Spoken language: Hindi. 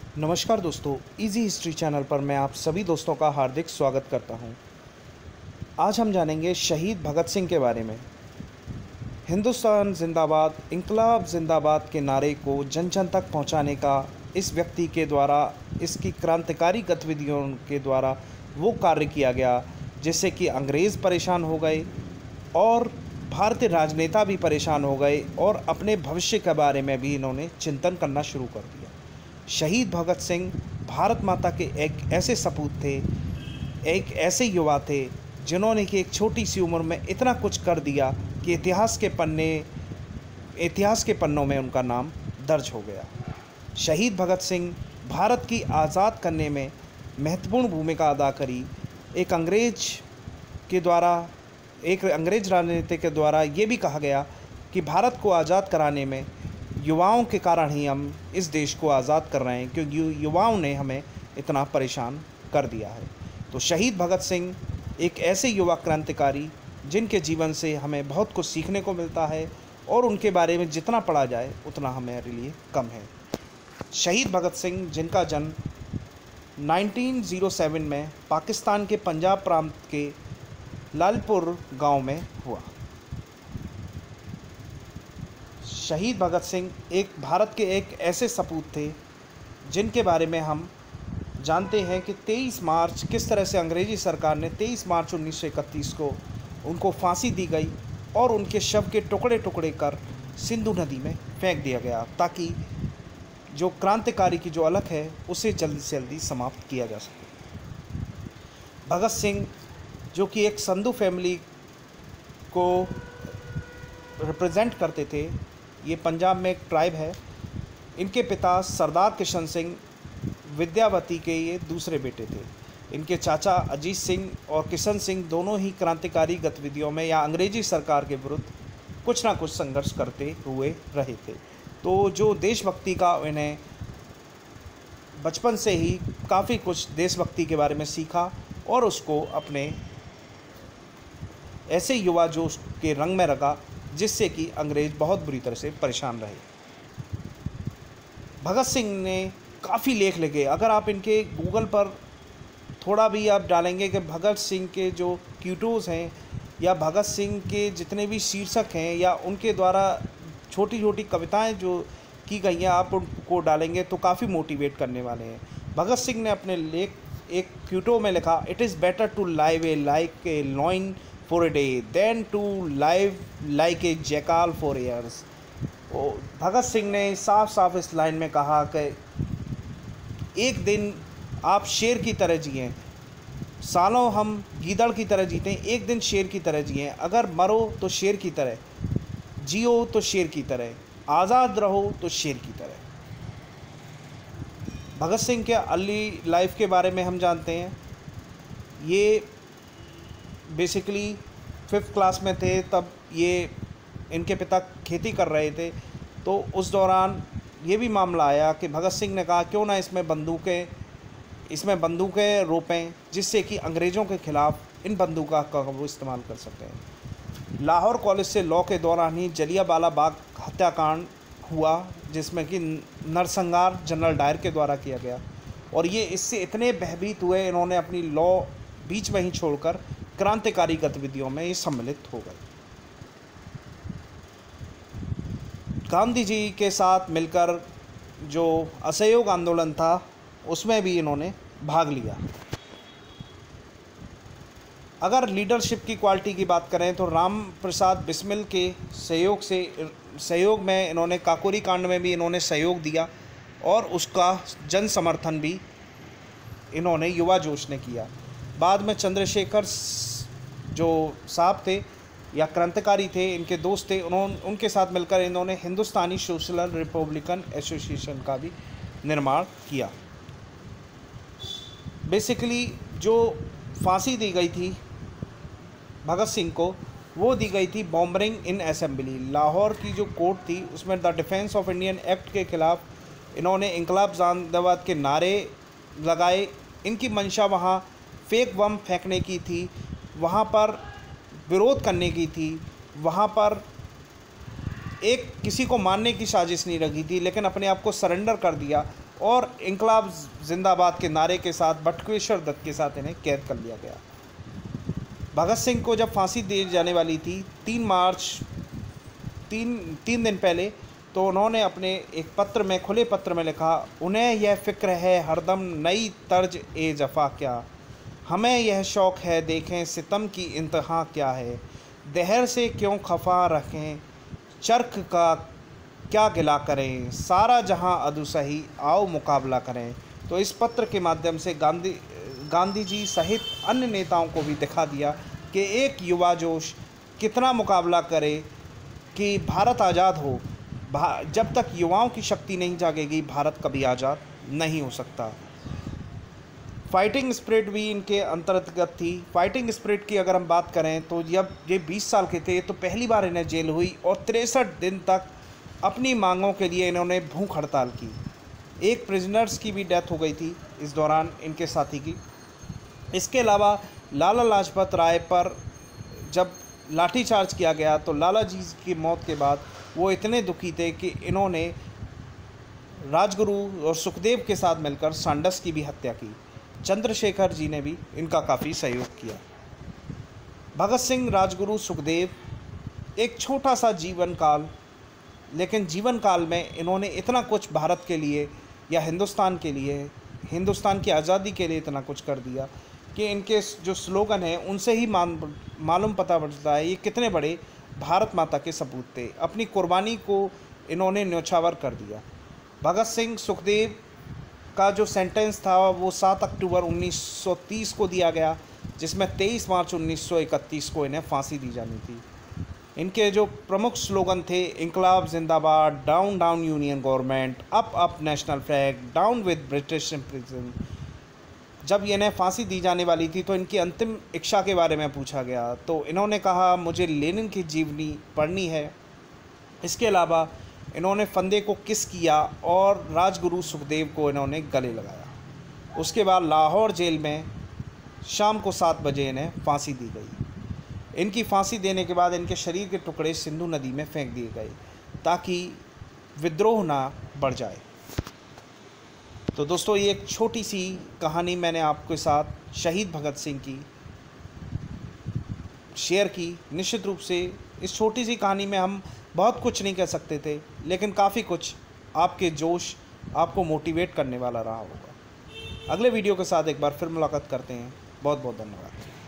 नमस्कार दोस्तों, इजी हिस्ट्री चैनल पर मैं आप सभी दोस्तों का हार्दिक स्वागत करता हूं। आज हम जानेंगे शहीद भगत सिंह के बारे में। हिंदुस्तान जिंदाबाद, इंकलाब जिंदाबाद के नारे को जन जन तक पहुंचाने का इस व्यक्ति के द्वारा, इसकी क्रांतिकारी गतिविधियों के द्वारा वो कार्य किया गया जिससे कि अंग्रेज़ परेशान हो गए और भारतीय राजनेता भी परेशान हो गए और अपने भविष्य के बारे में भी इन्होंने चिंतन करना शुरू कर दिया। शहीद भगत सिंह भारत माता के एक ऐसे सपूत थे, एक ऐसे युवा थे जिन्होंने कि एक छोटी सी उम्र में इतना कुछ कर दिया कि इतिहास के पन्नों में उनका नाम दर्ज हो गया। शहीद भगत सिंह भारत की आज़ाद करने में महत्वपूर्ण भूमिका अदा करी। एक अंग्रेज राजनीति के द्वारा ये भी कहा गया कि भारत को आज़ाद कराने में युवाओं के कारण ही हम इस देश को आज़ाद कर रहे हैं, क्योंकि युवाओं ने हमें इतना परेशान कर दिया है। तो शहीद भगत सिंह एक ऐसे युवा क्रांतिकारी जिनके जीवन से हमें बहुत कुछ सीखने को मिलता है और उनके बारे में जितना पढ़ा जाए उतना हमारे लिए कम है। शहीद भगत सिंह जिनका जन्म 1907 में पाकिस्तान के पंजाब प्रांत के लालपुर गांव में हुआ। शहीद भगत सिंह भारत के एक ऐसे सपूत थे जिनके बारे में हम जानते हैं कि 23 मार्च किस तरह से अंग्रेज़ी सरकार ने 23 मार्च 1931 को उनको फांसी दी गई और उनके शव के टुकड़े टुकड़े कर सिंधु नदी में फेंक दिया गया, ताकि जो क्रांतिकारी की जो अलख है उसे जल्दी से जल्दी समाप्त किया जा सके। भगत सिंह जो कि एक संधू फैमिली को रिप्रेजेंट करते थे, ये पंजाब में एक ट्राइब है। इनके पिता सरदार किशन सिंह विद्यावती के ये दूसरे बेटे थे। इनके चाचा अजीत सिंह और किशन सिंह दोनों ही क्रांतिकारी गतिविधियों में या अंग्रेजी सरकार के विरुद्ध कुछ ना कुछ संघर्ष करते हुए रहे थे। तो जो देशभक्ति का इन्हें बचपन से ही काफ़ी कुछ देशभक्ति के बारे में सीखा और उसको अपने ऐसे युवा जोश के रंग में रखा जिससे कि अंग्रेज़ बहुत बुरी तरह से परेशान रहे। भगत सिंह ने काफ़ी लेख लिखे। अगर आप इनके गूगल पर थोड़ा भी आप डालेंगे कि भगत सिंह के जो क्यूटोज़ हैं या भगत सिंह के जितने भी शीर्षक हैं या उनके द्वारा छोटी छोटी कविताएं जो की गई हैं, आप उनको डालेंगे तो काफ़ी मोटिवेट करने वाले हैं। भगत सिंह ने अपने लेख एक क्यूटो में लिखा, it is better to live a like a lion for a day than to live like a jackal for years. Bhagat Singh ने साफ साफ इस लाइन में कहा कि एक दिन आप शेर की तरह जिएं, सालों हम गीदड़ की तरह जीते, एक दिन शेर की तरह जिएं। अगर मरो तो शेर की तरह, जियो तो शेर की तरह, आज़ाद रहो तो शेर की तरह। भगत सिंह के अर्ली लाइफ के बारे में हम जानते हैं। ये बेसिकली 5th क्लास में थे तब ये इनके पिता खेती कर रहे थे। तो उस दौरान ये भी मामला आया कि भगत सिंह ने कहा क्यों ना इसमें बंदूकें रोपें जिससे कि अंग्रेज़ों के ख़िलाफ़ इन बंदूकों का वो इस्तेमाल कर सकें। लाहौर कॉलेज से लॉ के दौरान ही जलियांवाला बाग हत्याकांड हुआ जिसमें कि नरसंहार जनरल डायर के द्वारा किया गया और ये इससे इतने भयभीत हुए, इन्होंने अपनी लॉ बीच में ही छोड़कर क्रांतिकारी गतिविधियों में ये सम्मिलित हो गए। गांधी जी के साथ मिलकर जो असहयोग आंदोलन था उसमें भी इन्होंने भाग लिया। अगर लीडरशिप की क्वालिटी की बात करें तो राम प्रसाद बिस्मिल के सहयोग में इन्होंने काकोरी कांड में भी इन्होंने सहयोग दिया और उसका जन समर्थन भी इन्होंने युवा जोश ने किया। बाद में चंद्रशेखर जो साहब थे या क्रांतिकारी थे, इनके दोस्त थे, उनके साथ मिलकर इन्होंने हिंदुस्तानी सोशल रिपब्लिकन एसोसिएशन का भी निर्माण किया। बेसिकली जो फांसी दी गई थी भगत सिंह को, वो दी गई थी बॉम्बरिंग इन असेंबली। लाहौर की जो कोर्ट थी उसमें the defence of Indian act के ख़िलाफ़ इन्होंने इंकलाब जिंदाबाद के नारे लगाए। इनकी मंशा वहाँ फेक बम फेंकने की थी, वहाँ पर विरोध करने की थी, वहाँ पर एक किसी को मारने की साजिश नहीं रखी थी, लेकिन अपने आप को सरेंडर कर दिया और इंकलाब जिंदाबाद के नारे के साथ बटुकेश्वर दत्त के साथ इन्हें कैद कर लिया गया। भगत सिंह को जब फांसी दी जाने वाली थी 3 मार्च, तीन दिन पहले, तो उन्होंने अपने एक पत्र में, खुले पत्र में लिखा, उन्हें यह फ़िक्र है हरदम नई तर्ज ए जफ़ा क्या, हमें यह शौक़ है देखें सितम की इंतहा क्या है, दहर से क्यों खफा रखें चरख का क्या गिला करें, सारा जहां अदु सही आओ मुकाबला करें। तो इस पत्र के माध्यम से गांधी जी सहित अन्य नेताओं को भी दिखा दिया कि एक युवा जोश कितना मुकाबला करे कि भारत आज़ाद हो। जब तक युवाओं की शक्ति नहीं जागेगी भारत कभी आज़ाद नहीं हो सकता। फाइटिंग स्पिरिट भी इनके अंतर्गत थी। फाइटिंग स्पिरिट की अगर हम बात करें तो जब ये 20 साल के थे तो पहली बार इन्हें जेल हुई और 63 दिन तक अपनी मांगों के लिए इन्होंने भूख हड़ताल की। एक प्रिजनर्स की भी डेथ हो गई थी इस दौरान इनके साथी की। इसके अलावा लाला लाजपत राय पर जब लाठीचार्ज किया गया तो लाला जी की मौत के बाद वो इतने दुखी थे कि इन्होंने राजगुरु और सुखदेव के साथ मिलकर सांडस की भी हत्या की। चंद्रशेखर जी ने भी इनका काफ़ी सहयोग किया। भगत सिंह, राजगुरु, सुखदेव, एक छोटा सा जीवन काल, लेकिन जीवन काल में इन्होंने इतना कुछ भारत के लिए या हिंदुस्तान के लिए, हिंदुस्तान की आज़ादी के लिए इतना कुछ कर दिया कि इनके जो स्लोगन हैं उनसे ही मालूम पता पड़ता है ये कितने बड़े भारत माता के सपूत थे। अपनी कुर्बानी को इन्होंने न्योछावर कर दिया। भगत सिंह, सुखदेव का जो सेंटेंस था वो 7 अक्टूबर 1930 को दिया गया, जिसमें 23 मार्च 1931 को इन्हें फांसी दी जानी थी। इनके जो प्रमुख स्लोगन थे, इंकलाब जिंदाबाद, down down union government, up up national flag, down with British prison. जब इन्हें फांसी दी जाने वाली थी तो इनकी अंतिम इच्छा के बारे में पूछा गया तो इन्होंने कहा मुझे लेनिन की जीवनी पढ़नी है। इसके अलावा इन्होंने फंदे को किस किया और राजगुरु सुखदेव को इन्होंने गले लगाया। उसके बाद लाहौर जेल में शाम को 7 बजे इन्हें फांसी दी गई। इनकी फांसी देने के बाद इनके शरीर के टुकड़े सिंधु नदी में फेंक दिए गए ताकि विद्रोह ना बढ़ जाए। तो दोस्तों, ये एक छोटी सी कहानी मैंने आपके साथ शहीद भगत सिंह की शेयर की। निश्चित रूप से इस छोटी सी कहानी में हम बहुत कुछ नहीं कह सकते थे, लेकिन काफ़ी कुछ आपके जोश, आपको मोटिवेट करने वाला रहा होगा। अगले वीडियो के साथ एक बार फिर मुलाकात करते हैं। बहुत बहुत धन्यवाद।